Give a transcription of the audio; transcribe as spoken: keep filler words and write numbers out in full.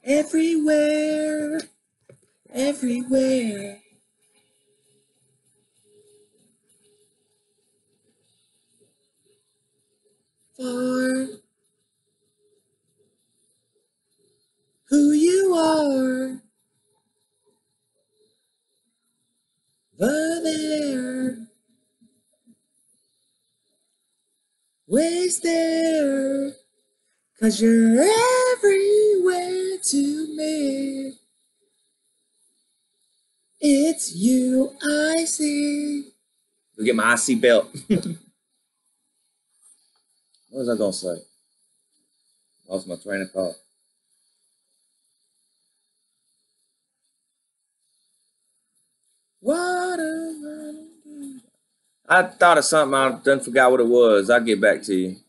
everywhere, everywhere. For who you are, over there, ways there, 'cause you're everywhere to me. It's you I see. Go get my I C belt. What was I gonna say? Lost my train of thought. What am I? I thought of something. I done forgot what it was. I'll get back to you.